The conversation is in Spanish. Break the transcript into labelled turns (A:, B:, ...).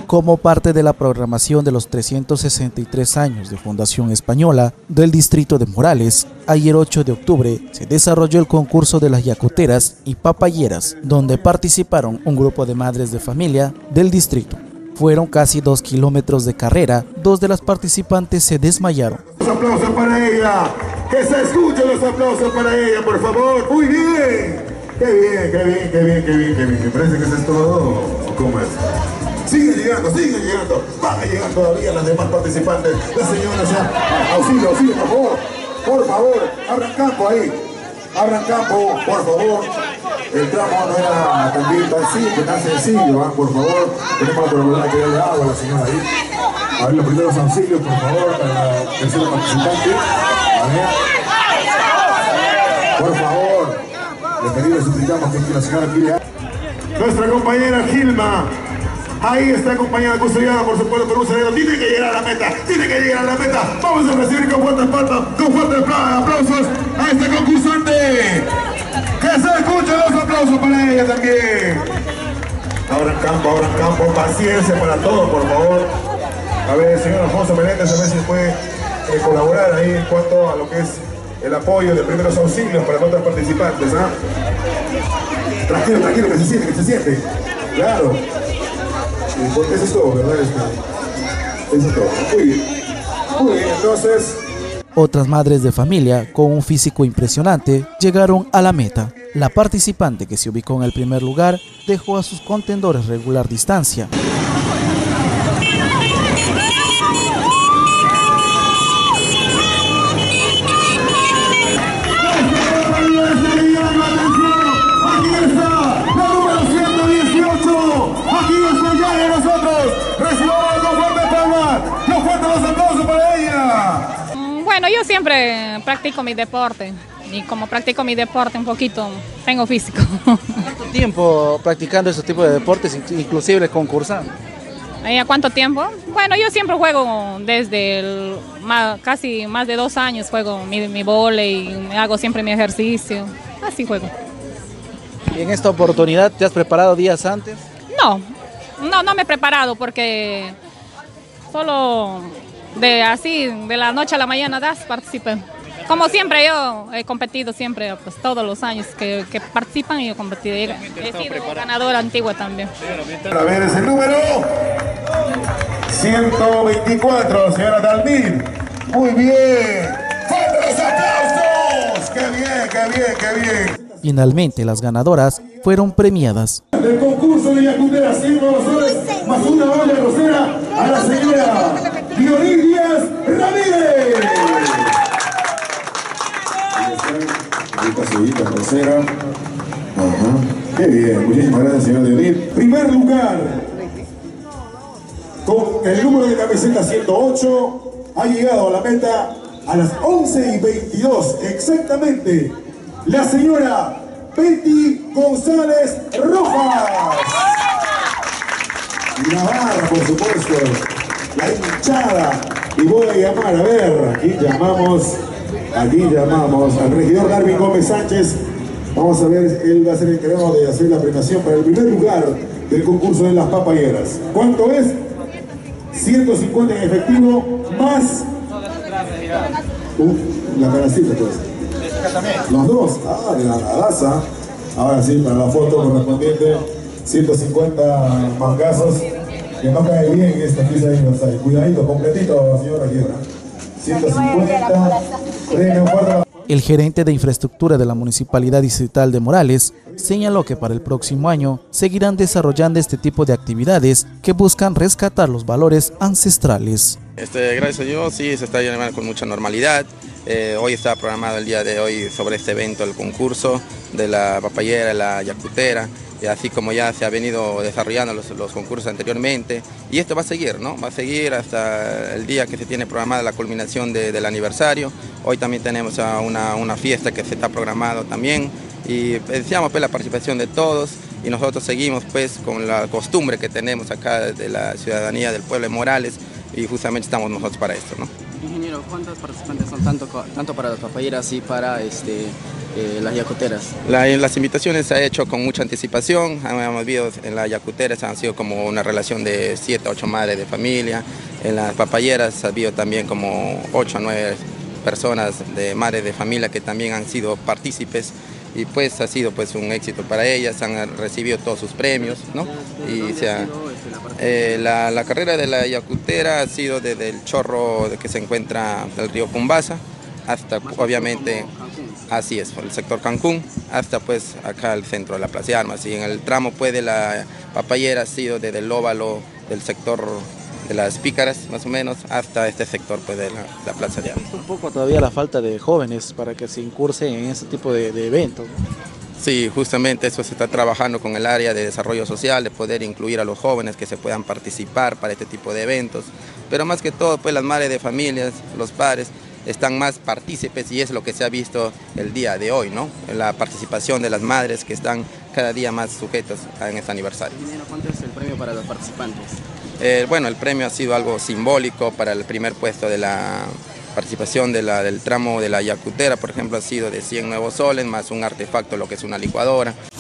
A: Como parte de la programación de los 363 años de Fundación Española del Distrito de Morales, ayer 8 de octubre se desarrolló el concurso de las yacuteras y papayeras, donde participaron un grupo de madres de familia del distrito. Fueron casi 2 kilómetros de carrera, 2 de las participantes se desmayaron.
B: Un aplauso para ella, que se escuchen los aplausos para ella, por favor. Muy bien, qué bien, qué bien, qué bien, qué bien, qué bien. Me parece que eso es todo. ¿Cómo es? Sigue llegando, van a llegar todavía las demás participantes. Las señoras ya, auxilio, por favor, abran campo ahí, abran campo, por favor. El tramo no era también tan sencillo, ¿eh? Por favor, tenemos la probabilidad que darle agua a la señora ahí. A ver los primeros auxilios, por favor, para la tercera participante. A ver. Por favor, le pedimos, suplicamos que la señora quiera. Nuestra compañera Gilma. Ahí está acompañada, custodiada por supuesto por un sereno. Tiene que llegar a la meta, Vamos a recibir con fuertes aplausos a este concursante. Que se escuchen los aplausos para ella también. Abran campo, paciencia para todos, por favor. A ver, señor Alfonso Menéndez, a ver si puede colaborar ahí en cuanto a lo que es el apoyo de primeros auxilios para otros participantes. Tranquilo, que se siente. Claro. Eso es todo, ¿verdad? Eso es todo. Muy bien, entonces.
A: Otras madres de familia, con un físico impresionante, llegaron a la meta. La participante que se ubicó en el primer lugar dejó a sus contendores regular distancia.
C: Bueno, yo siempre practico mi deporte y como practico mi deporte un poquito, tengo físico.
A: ¿Cuánto tiempo practicando ese tipo de deportes, inclusive concursando?
C: ¿A cuánto tiempo? Bueno, yo siempre juego desde casi más de 2 años, juego mi vóley, hago siempre mi ejercicio, así juego.
A: ¿Y en esta oportunidad te has preparado días antes?
C: No me he preparado porque solo de la noche a la mañana participé. Como siempre yo he competido siempre, pues todos los años que participan yo he competido. He sido ganadora antigua también.
B: A ver ese número 124, señora Dalmín. Muy bien. ¡Fuertes los aplausos! ¡Qué bien!
A: Finalmente las ganadoras fueron premiadas.
B: Del concurso de yacuteras, más una olla rosera a la señora Dionis Díaz Ramírez. Esta rosera. Qué bien, muchísimas gracias, señor Dionis. Primer lugar, con el número de camiseta 108, ha llegado a la meta a las 11:22 exactamente. La señora Betty González Rojas. Y la barra, por supuesto, la hinchada. Y voy a llamar, a ver, aquí llamamos al regidor Darwin Gómez Sánchez. Vamos a ver, él va a ser el encargado de hacer la premiación para el primer lugar del concurso de las papayeras. ¿Cuánto es? 150 en efectivo, más la canacita, pues. Los dos, de la nadaza. Ahora sí, para la foto correspondiente, 150 mangazos. Que no cae bien esta pieza de aniversario. Cuidadito, completito, señora Quiebra. 150.
A: El gerente de infraestructura de la Municipalidad Distrital de Morales señaló que para el próximo año seguirán desarrollando este tipo de actividades que buscan rescatar los valores ancestrales.
D: Gracias a Dios, sí, se está llevando con mucha normalidad. Hoy está programado el día de hoy sobre este evento, el concurso de la papayera, la yacutera, y así como ya se ha venido desarrollando los concursos anteriormente. Y esto va a seguir, ¿no? Va a seguir hasta el día que se tiene programada la culminación del aniversario. Hoy también tenemos una fiesta que se está programado también. Y deseamos pues la participación de todos y nosotros seguimos pues con la costumbre que tenemos acá de la ciudadanía del pueblo de Morales y justamente estamos nosotros para esto, ¿no?
E: Ingeniero, ¿cuántos participantes son tanto para las papayeras y para las yacuteras?
D: Las invitaciones se ha hecho con mucha anticipación. Hemos visto en las yacuteras han sido como una relación de 7 a 8 madres de familia. En las papayeras ha habido también como 8 a 9 personas de madres de familia que también han sido partícipes. Y pues ha sido pues un éxito para ellas, han recibido todos sus premios, ¿no? Y la carrera de la yacutera ha sido desde el chorro que se encuentra del río Cumbasa hasta obviamente, así es, por el sector Cancún, hasta pues acá al centro de la Plaza de Armas. Y en el tramo pues de la papayera ha sido desde el óvalo del sector de las Pícaras, más o menos, hasta este sector pues, de la Plaza de Armas.
A: Un poco todavía la falta de jóvenes para que se incursen en ese tipo de eventos.
D: Sí, justamente eso se está trabajando con el área de desarrollo social, de poder incluir a los jóvenes que se puedan participar para este tipo de eventos. Pero más que todo, pues las madres de familias, los padres, están más partícipes y es lo que se ha visto el día de hoy, ¿no? La participación de las madres que están cada día más sujetas en este aniversario.
E: ¿Cuánto es el premio para los participantes?
D: Bueno, el premio ha sido algo simbólico para el primer puesto de la participación del tramo de la yacutera, por ejemplo, ha sido de 100 nuevos soles más un artefacto, lo que es una licuadora.